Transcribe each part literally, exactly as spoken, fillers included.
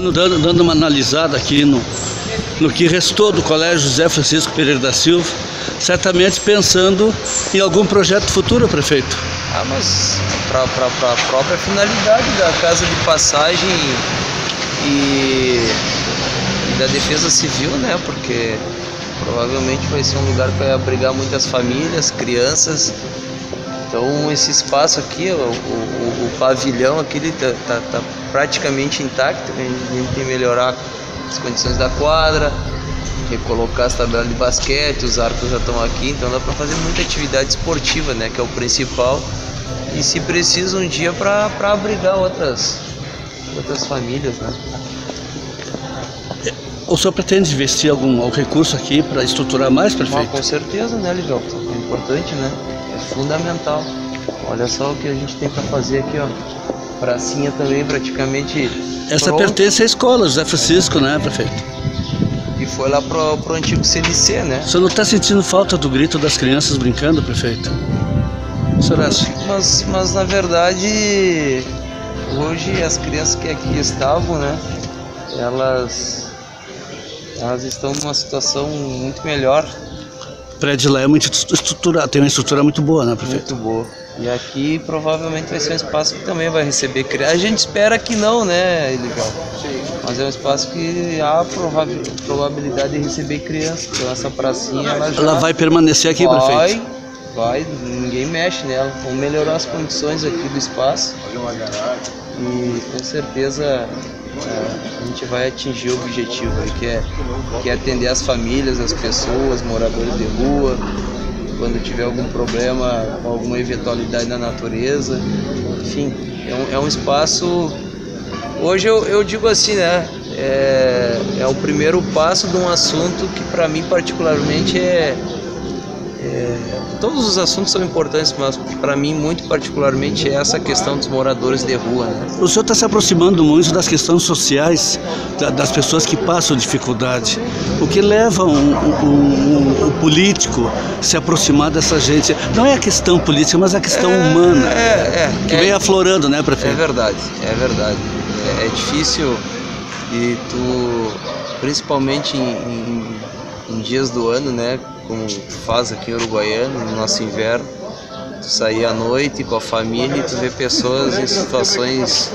Dando, dando uma analisada aqui no, no que restou do Colégio José Francisco Pereira da Silva, certamente pensando em algum projeto futuro, prefeito. Ah, mas para a própria finalidade da Casa de Passagem e, e da Defesa Civil, né? Porque provavelmente vai ser um lugar que vai abrigar muitas famílias, crianças. Então esse espaço aqui, o, o, o pavilhão aqui, ele tá, tá, tá praticamente intacto. A gente tem que melhorar as condições da quadra, recolocar as tabelas de basquete, os arcos já estão aqui, então dá para fazer muita atividade esportiva, né, que é o principal. E se precisa um dia para abrigar outras, outras famílias, né. O senhor pretende investir algum, algum recurso aqui para estruturar mais, prefeito? Ah, com certeza, né, Ligão? É importante, né? É fundamental. Olha só o que a gente tem para fazer aqui, ó. Pracinha também praticamente. Essa pronto. Pertence à escola José Francisco, né, prefeito? E foi lá pro, pro antigo C L C, né? O senhor não está sentindo falta do grito das crianças brincando, prefeito? O senhor acha? Mas, mas na verdade, hoje as crianças que aqui estavam, né, elas, elas estão numa situação muito melhor. O prédio lá é muito estruturado, tem uma estrutura muito boa, né, prefeito? Muito boa. E aqui provavelmente vai ser um espaço que também vai receber crianças. A gente espera que não, né, Ilegal? Mas é um espaço que há probabilidade de receber crianças. Então essa pracinha, ela já ela vai permanecer aqui, vai, prefeito? Vai, ninguém mexe nela. Vamos melhorar as condições aqui do espaço. E com certeza é, a gente vai atingir o objetivo, que é, que é atender as famílias, as pessoas, moradores de rua, quando tiver algum problema, alguma eventualidade na natureza. Enfim, é um, é um espaço. Hoje eu, eu digo assim, né? É, é o primeiro passo de um assunto que para mim particularmente é, é. Todos os assuntos são importantes, mas para mim muito particularmente é essa questão dos moradores de rua, né? O senhor está se aproximando muito das questões sociais das pessoas que passam dificuldade. O que leva um, um, um, um político a se aproximar dessa gente? Não é a questão política, mas a questão é, humana, é, é, que é, vem aflorando, né, prefeito? É verdade, é verdade. É, é difícil e tu, principalmente em, em, em dias do ano, né, como faz aqui em Uruguaiana, no nosso inverno, tu sair à noite com a família e tu vê pessoas em situações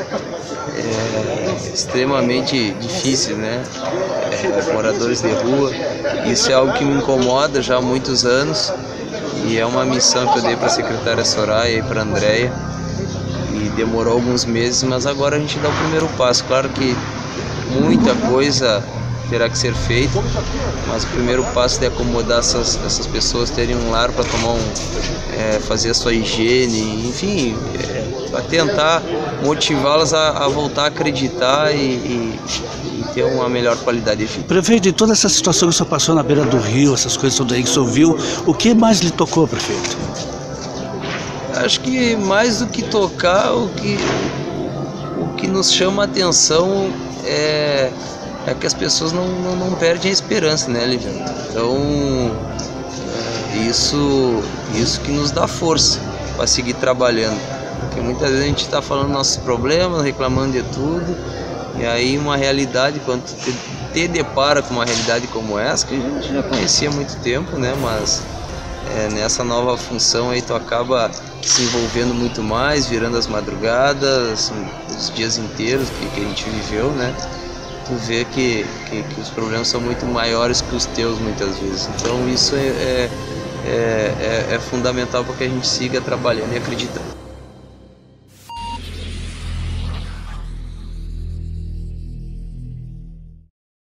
é, extremamente difíceis, né? É, moradores de rua. Isso é algo que me incomoda já há muitos anos e é uma missão que eu dei para a secretária Soraya e para a Andréia, e demorou alguns meses, mas agora a gente dá o primeiro passo. Claro que muita coisa terá que ser feito, mas o primeiro passo é acomodar essas, essas pessoas, terem um lar para tomar um, é, fazer a sua higiene, enfim, é, para tentar motivá-las a, a voltar a acreditar e, e, e ter uma melhor qualidade de vida. Prefeito, em toda essa situação que o senhor passou na beira do rio, essas coisas todas aí que o senhor viu, o que mais lhe tocou, prefeito? Acho que mais do que tocar, o que, o que nos chama a atenção é é que as pessoas não, não, não perdem a esperança, né, Liviano? Então, é isso, isso que nos dá força para seguir trabalhando. Porque muitas vezes a gente está falando nossos problemas, reclamando de tudo, e aí uma realidade, quando te, te depara com uma realidade como essa, que a gente já conhecia há muito tempo, né, mas é, nessa nova função aí tu acaba se envolvendo muito mais, virando as madrugadas, os dias inteiros que, que a gente viveu, né? Tu vê que, que, que os problemas são muito maiores que os teus muitas vezes. Então isso é, é, é, é fundamental para que a gente siga trabalhando e acreditando.